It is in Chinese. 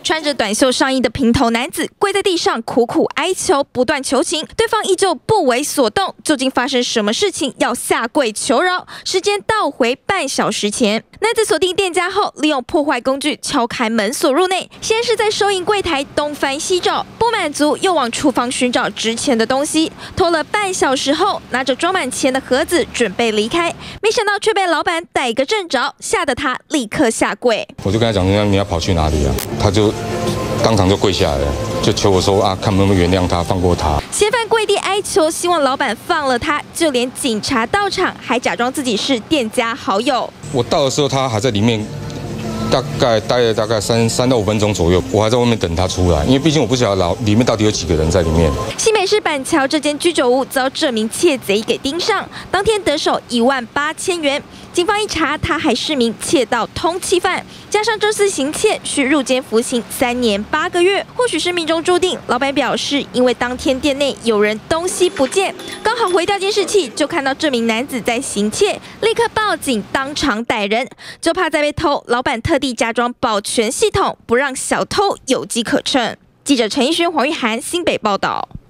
穿着短袖上衣的平头男子跪在地上苦苦哀求，不断求情，对方依旧不为所动。究竟发生什么事情要下跪求饶？时间倒回半小时前，男子锁定店家后，利用破坏工具敲开门锁入内。先是在收银柜台东翻西找，不满足又往厨房寻找值钱的东西。偷了半小时后，拿着装满钱的盒子准备离开，没想到却被老板逮个正着，吓得他立刻下跪。 我就跟他讲说你要跑去哪里啊？他就当场就跪下来了，就求我说啊，看能不能原谅他，放过他。 嫌犯跪地哀求，希望老板放了他，就连警察到场还假装自己是店家好友。 我到的时候，他还在里面。大概待了大概3到5分钟左右，我还在外面等他出来，因为毕竟我不晓得里面到底有几个人在里面。 新北市板桥这间居酒屋遭这名窃贼给盯上，当天得手18000元。警方一查，他还是名窃盗通缉犯，加上这次行窃需入监服刑3年8个月。或许是命中注定，老板表示，因为当天店内有人东西不见，刚好回调监视器就看到这名男子在行窃，立刻报警，当场逮人。就怕再被偷，老板特地加装保全系统，不让小偷有机可乘。记者陈奕迅、黄玉涵新北报道。